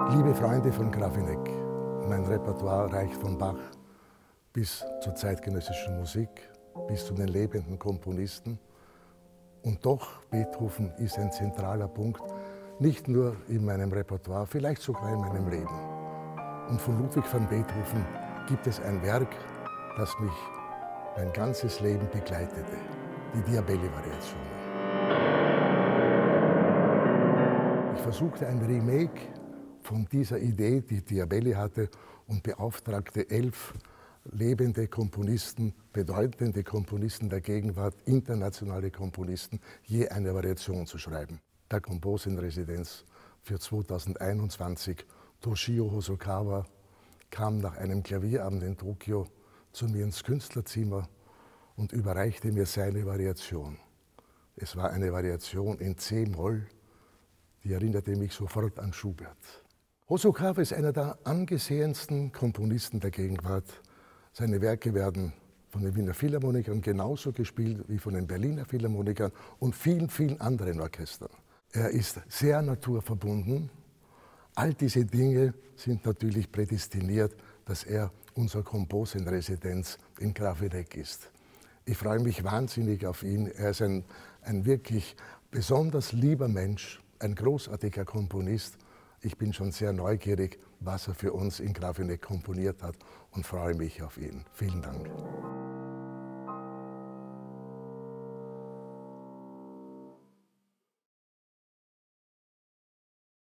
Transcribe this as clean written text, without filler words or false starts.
Liebe Freunde von Grafeneck, mein Repertoire reicht von Bach bis zur zeitgenössischen Musik, bis zu den lebenden Komponisten. Und doch, Beethoven ist ein zentraler Punkt, nicht nur in meinem Repertoire, vielleicht sogar in meinem Leben. Und von Ludwig van Beethoven gibt es ein Werk, das mich mein ganzes Leben begleitete, die Diabelli-Variationen. Ich versuchte ein Remake von dieser Idee, die Diabelli hatte, und beauftragte 11 lebende Komponisten, bedeutende Komponisten der Gegenwart, internationale Komponisten, je eine Variation zu schreiben. Der Kompos in Residenz für 2021, Toshio Hosokawa, kam nach einem Klavierabend in Tokio zu mir ins Künstlerzimmer und überreichte mir seine Variation. Es war eine Variation in C-Moll, die erinnerte mich sofort an Schubert. Hosokawa ist einer der angesehensten Komponisten der Gegenwart. Seine Werke werden von den Wiener Philharmonikern genauso gespielt wie von den Berliner Philharmonikern und vielen, vielen anderen Orchestern. Er ist sehr naturverbunden. All diese Dinge sind natürlich prädestiniert, dass er unser Kompos in Residenz in Grafeneck ist. Ich freue mich wahnsinnig auf ihn. Er ist ein wirklich besonders lieber Mensch, ein großartiger Komponist. Ich bin schon sehr neugierig, was er für uns in Grafeneck komponiert hat und freue mich auf ihn. Vielen Dank.